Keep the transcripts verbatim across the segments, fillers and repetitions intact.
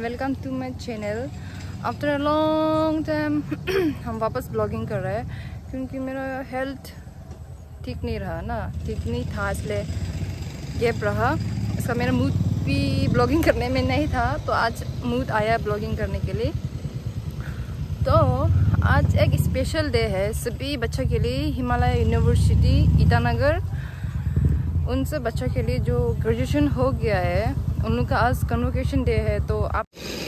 Welcome to my channel. After a long time हम वापस blogging कर रहे हैं क्योंकि मेरा हेल्थ ठीक नहीं रहा ना, ठीक नहीं था, इसलिए गैप रहा। इसका मेरा मूड भी ब्लॉगिंग करने में नहीं था, तो आज मूड आया ब्लॉगिंग करने के लिए। तो आज एक स्पेशल डे है सभी बच्चों के लिए। हिमालय यूनिवर्सिटी ईटानगर उन सब बच्चों के लिए जो ग्रेजुएशन हो गया है, उन लोग का आज कन्वोकेशन डे है। तो आप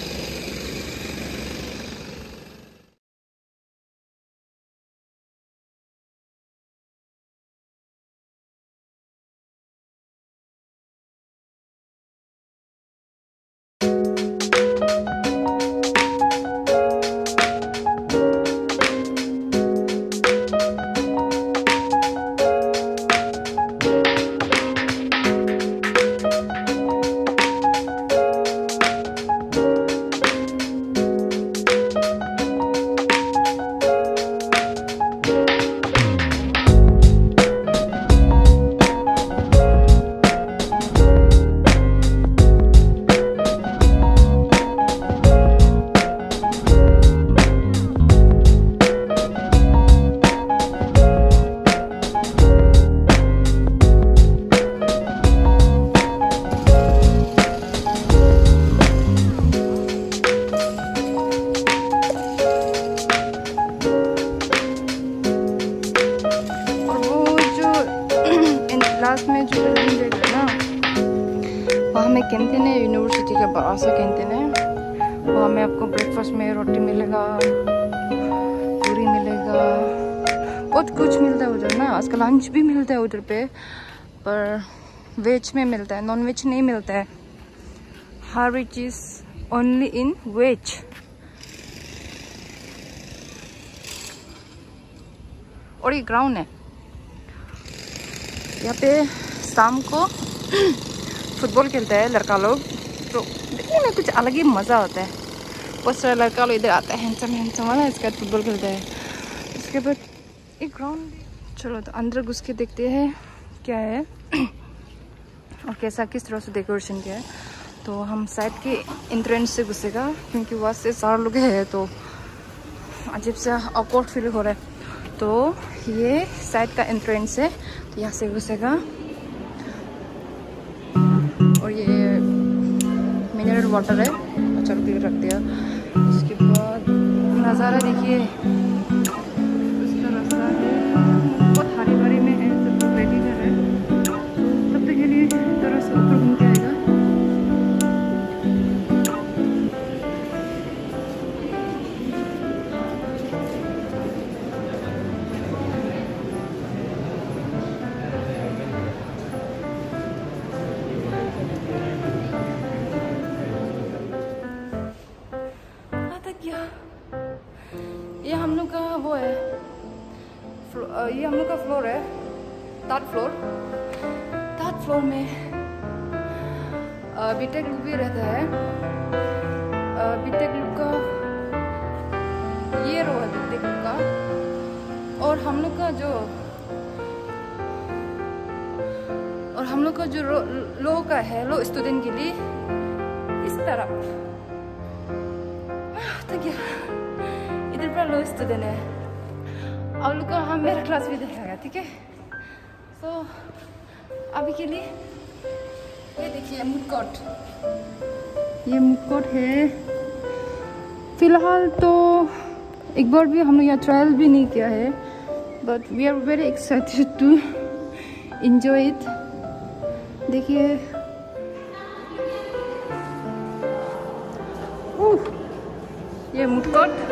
क्लास में जो बिल्डिंग देख रहे ना, वहाँ में कैंटीन है, यूनिवर्सिटी का बड़ा सा कैंटीन है। वहाँ में आपको ब्रेकफास्ट में रोटी मिलेगा, पूरी मिलेगा, बहुत कुछ मिलता है उधर ना। आजकल लंच भी मिलता है उधर पे, पर वेज में मिलता है, नॉन वेज नहीं मिलता है। हर चीज ओनली इन वेज। और ये ग्राउंड है, यहाँ पे शाम को फुटबॉल खेलता है लड़का लोग, तो देखने में कुछ अलग ही मज़ा होता है। बहुत सारा लड़का लोग इधर आता है, हैंडसम हैंडसम वाला, इसके बाद फुटबॉल खेलता है। इसके बाद एक ग्राउंड। चलो तो अंदर घुस के देखते हैं क्या है और कैसा किस तरह से डेकोरेशन किया है। तो हम साइड के एंट्रेंस से घुसेगा क्योंकि वहाँ से सारे लोग हैं, तो अजीब सा ऑकवर्ड फील हो रहा है। तो ये साइड का एंट्रेंस है, तो यहाँ से घुसेगा। और ये मिनरल वाटर है, अच्छा क्लियर रख दिया। उसके बाद नज़ारा देखिए, उसका रास्ता है, बहुत हरी भरी में है, सब लोग रेडी कर रहे हैं। तब तक के लिए थोड़ा सा ऊपर घूम के आएगा। ये हम लोग का वो है, ये हम लोग का फ्लोर है, थर्ड फ्लोर। थर्ड फ्लोर में बीटेक लोग भी रहता है। बीटेक लोग का ये रो है, बीटेक लोग का। और हम लोग का जो और हम लोग का जो लो का है, लो स्टूडेंट के लिए इस तरफ तो क्या इधर पर लो स्टूडेंट है। आप लोग का हम मेरा क्लास भी दिखाएगा, ठीक है। तो अभी के लिए ये देखिए मूड कोर्ट, ये मूड कोर्ट है। फिलहाल तो एक बार भी हम लोग यहाँ ट्रायल भी नहीं किया है, but we are very excited to enjoy it. देखिए ये मूड कोर्ट।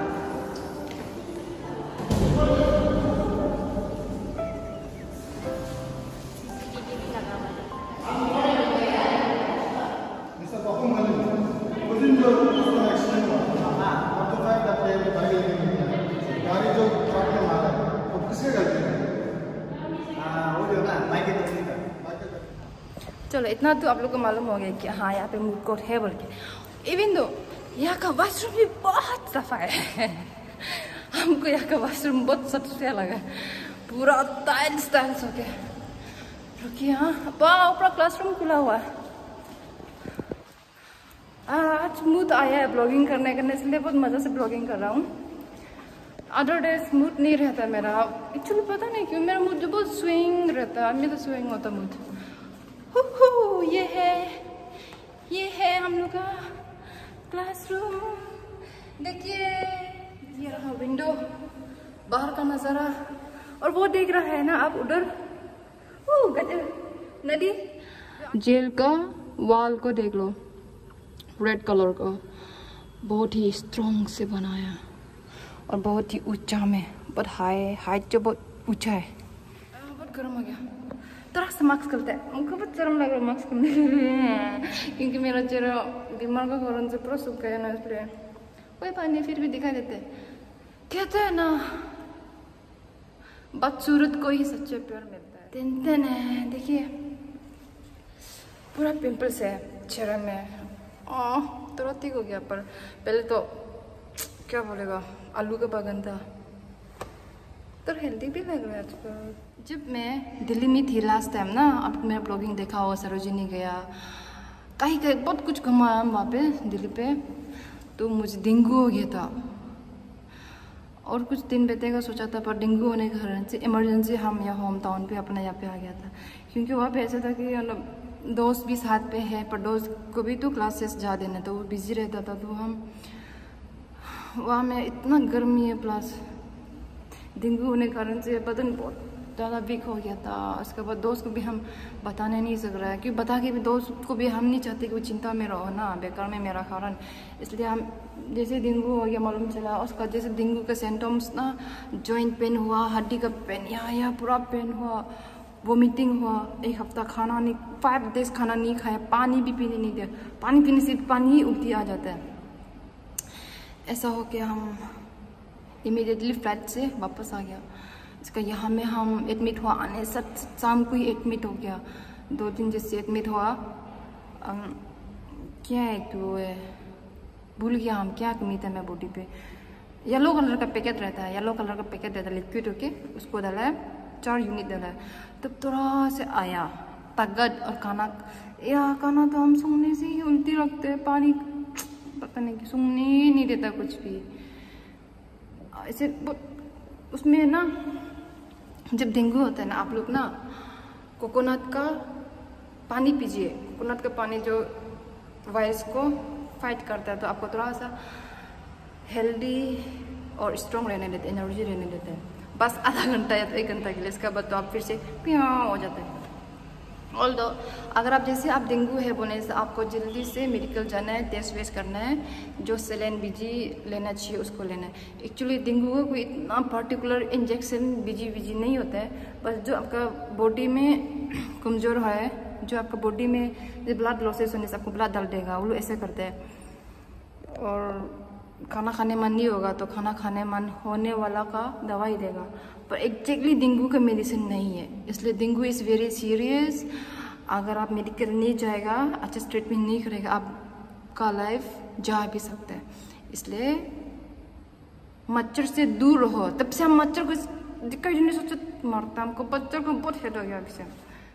चलो इतना तो आप लोग को मालूम हो गया कि हाँ यहाँ पे मूड कोर्ट है बोल के। इवन दो यहाँ का वाशरूम भी बहुत सफा है। हमको यहाँ का वाशरूम बहुत सफा लगा, पूरा टाइल्स टाइल्स हो गया। रुकिए, हाँ ऊपर क्लासरूम खुला हुआ है। आज मूड आया है ब्लॉगिंग करने करने इसलिए बहुत मज़े से ब्लॉगिंग कर रहा हूँ। अदर डेज मूड नहीं रहता मेरा, एक्चुअली पता नहीं क्यों मेरा मूड जो बहुत स्विंग रहता है, मेरा स्विंग होता मूड। हो ये है ये है हम लोग का क्लासरूम। देखिए ये रहा विंडो, बाहर का नज़ारा। और वो देख रहा है ना आप उधर, ओ गजब नदी। जेल का वॉल को देख लो, रेड कलर का, बहुत ही स्ट्रॉन्ग से बनाया और बहुत ही ऊंचा में, बहुत हाई हाइट जो बहुत ऊंचा है। बहुत गर्म हो गया, थोड़ा सा मास्क करते हैं, मुझको बहुत गर्म लग रहा है मास्क करने के लिए क्योंकि मेरा चेहरा बीमार का कारण से पूरा सूख गया ना, इसलिए कोई बात नहीं फिर भी दिखाई देते। कहते हैं ना बदसूरत को ही सच्चे प्यार मिलता है। टेंशन है, देखिए पूरा पिंपल्स है चेहरे में। ओह तुरंत ठीक हो गया, पर पहले तो क्या बोलेगा आलू का बागान था। तो हेल्दी भी लग रहा है आजकल। जब मैं दिल्ली में थी लास्ट टाइम ना, अब मेरा ब्लॉगिंग देखा हो, सरोजिनी गया, कहीं कहीं बहुत कुछ घुमाया वहाँ पे दिल्ली पे, तो मुझे डेंगू हो गया था। और कुछ दिन बीतेगा सोचा था, पर डेंगू होने के कारण से इमरजेंसी हम यहाँ होम टाउन पे अपने यहाँ पे आ गया था। क्योंकि वहाँ पे ऐसा था कि मतलब दोस्त भी साथ पे है, पर दोस्त को भी तो क्लासेस जा देना, तो वो बिजी रहता था। तो हम वहाँ में इतना गर्मी है, प्लस डेंगू होने के कारण से बदन बहुत ज़्यादा वीक हो गया था। उसके बाद दोस्त को भी हम बताने नहीं सक रहा है, क्योंकि बता के भी दोस्त को भी हम नहीं चाहते कि वो चिंता में रहो ना बेकार में मेरा कारण। इसलिए हम जैसे डेंगू हो गया मालूम चला, उसका जैसे डेंगू के सिम्टम्स ना, जॉइंट पेन हुआ, हड्डी का पेन, यहाँ यहाँ पूरा पेन हुआ, वोमिटिंग हुआ, एक हफ्ता खाना नहीं, फाइव डेज खाना नहीं खाया, पानी भी पीने नहीं दिया, पानी पीने से पानी ही उल्टी आ जाता है। ऐसा हो के हम इमीडिएटली फ्लाइट से वापस आ गया। इसका यहाँ में हम एडमिट हुआ, आने सब शाम को ही एडमिट हो गया, दो दिन जैसे एडमिट हुआ। अम, क्या है तो भूल गया हम क्या कमी था मेरे बॉडी पे। येलो कलर का पैकेट रहता है, येलो कलर का पैकेट रहता है लिक्विड होके, उसको डाला है, चार यूनिट डाला है, तब थोड़ा से आया ताकत। और खाना या खाना तो हम सूंघने से ही उल्टी रखते हैं, पानी पता नहीं कि सूंघने नहीं देता कुछ भी ऐसे। उसमें ना जब डेंगू होता है ना, आप लोग ना कोकोनट का पानी पीजिए। कोकोनट का पानी जो वायरस को फाइट करता है, तो आपको थोड़ा सा हेल्दी और स्ट्रॉन्ग रहने देते, एनर्जी रहने देते हैं। बस आधा घंटा या तो एक घंटा के लिए, इसके बाद तो आप फिर से पिया हो जाते हैं। ऑल दो अगर आप जैसे आप डेंगू है बोलने से आपको जल्दी से मेडिकल जाना है, टेस्ट वेस्ट करना है, जो सेलेन बीजी लेना चाहिए उसको लेना है। एक्चुअली डेंगू का कोई इतना पर्टिकुलर इंजेक्शन बीजी बीजी नहीं होता है, बस जो आपका बॉडी में कमज़ोर है, जो आपका बॉडी में जो ब्लड लॉसेस होने से आपको ब्लड डाल देगा, वो लोग ऐसे करते हैं। और खाना खाने मन नहीं होगा तो खाना खाने मन होने वाला का दवाई देगा, पर एग्जैक्टली डेंगू का मेडिसिन नहीं है। इसलिए डेंगू इज़ वेरी सीरियस। अगर आप मेडिकल नहीं जाएगा, अच्छा ट्रीटमेंट नहीं करेगा, आपका लाइफ जा भी सकता है। इसलिए मच्छर से दूर रहो। तब से हम मच्छर को दिक्कत नहीं सोचा मारता, हमको मच्छर को बहुत हेड हो गया अभी से।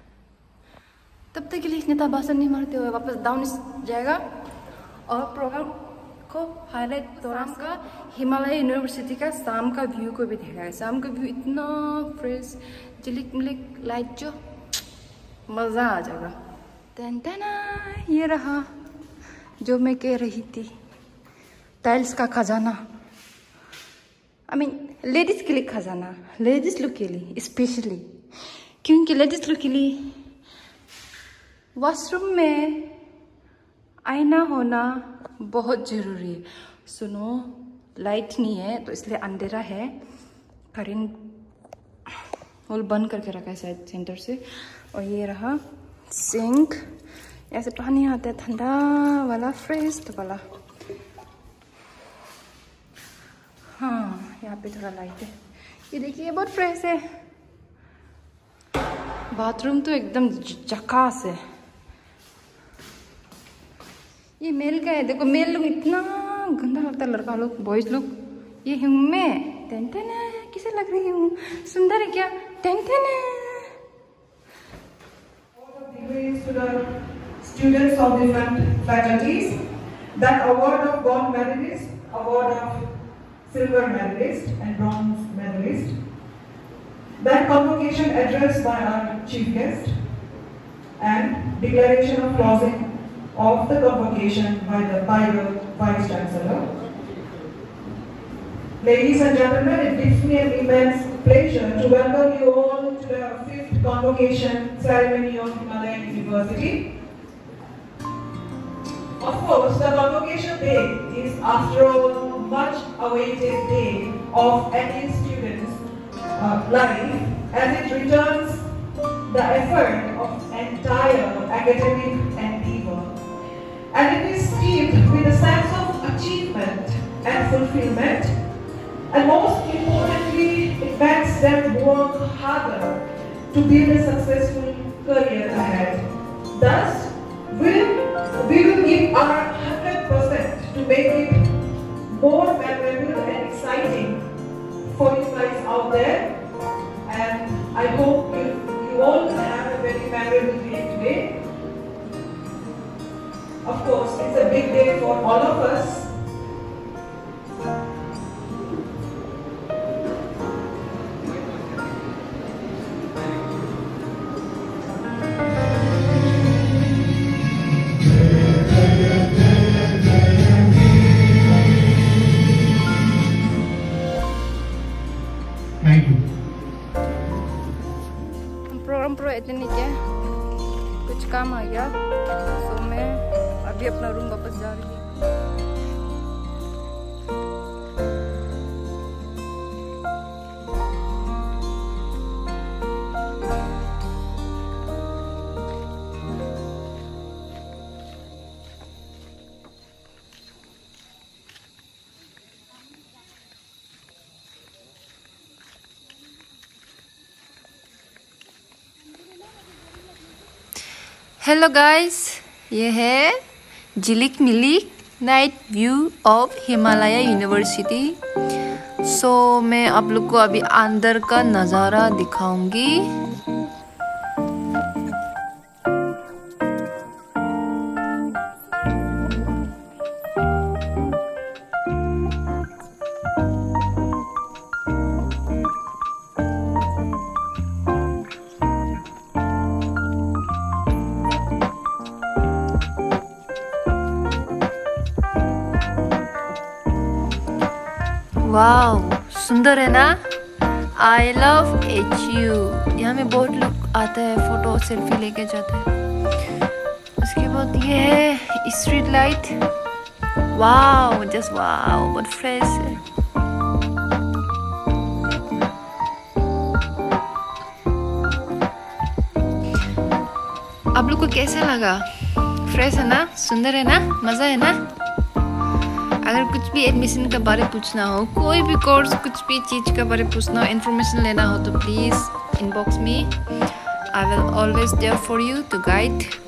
तब तक के लिए नेता भाषण नहीं मारते हुए वापस डाउन जाएगा और प्रोग्राम को हाईलाइट दौरान का हिमालय यूनिवर्सिटी का शाम का व्यू को भी देखा है। शाम का व्यू इतना फ्रेश, झिलिक मिलिक लाइट, जो मज़ा आ जाएगा। टेंटेना ये रहा जो मैं कह रही थी, टाइल्स का खजाना। आई मीन लेडीज़ के लिए खजाना, लेडीज़ लोग के लिए स्पेशली, क्योंकि लेडीज़ लोग के लिए वॉशरूम में आईना होना बहुत ज़रूरी है। सुनो लाइट नहीं है तो इसलिए अंधेरा है, करेंट होल बंद करके रखा है शायद सेंटर से। और ये रहा सिंक, ऐसे पानी आता है ठंडा वाला, फ्रेश वाला। हाँ यहाँ पे थोड़ा लाइट है, ये देखिए बहुत फ्रेश है। बाथरूम तो एकदम झकास है। ये मेल का है, देखो मेल लोग इतना गंदा लगता है, लड़का लोग बॉयज लोग। ये हूँ मैं, टेंशन है, किसे लग रही हूँ सुंदर है क्या, टेंशन है। Students of different faculties, then award of gold medalist, award of silver medalist and bronze medalist, then convocation address by our chief guest, and declaration of closing of the convocation by the, by the Vice Chancellor. Ladies and gentlemen, it gives me an immense pleasure to welcome you all to the fifth convocation ceremony of Himalayan University. Of course, the convocation day is, after all, much awaited day of any student's uh, life, as it returns the effort of entire academic endeavor. And it is steeped with a sense of achievement and fulfillment, and most importantly, it makes them work harder to build a successful career ahead. Thus, we'll, we will give our one hundred percent to make it more memorable and exciting for you guys out there. And I hope you, you all will have a very memorable day today. Of course, it's a big day for all of us. Thank you. Programme पूरा इतने नीचे कुछ काम आ गया, तो मैं अभी अपना रूम वापस जा रही हूँ। हेलो गाइस, ये है झिलिक मिलिक night view of Himalaya university. So मैं आप लोग को अभी अंदर का नज़ारा दिखाऊंगी। वाओ, सुंदर है ना। I love H you. यहाँ में बहुत लोग आते हैं, फोटो सेल्फी लेके जाते हैं। उसके बाद ये है street light. Wow, just wow, बहुत फ्रेश है। आप लोग को कैसा लगा? फ्रेश है ना, सुंदर है ना, मज़ा है ना। अगर कुछ भी एडमिशन के बारे पूछना हो, कोई भी कोर्स, कुछ भी चीज़ के बारे पूछना हो, इन्फॉर्मेशन लेना हो, तो प्लीज़ इनबॉक्स में। I will always there for you to guide.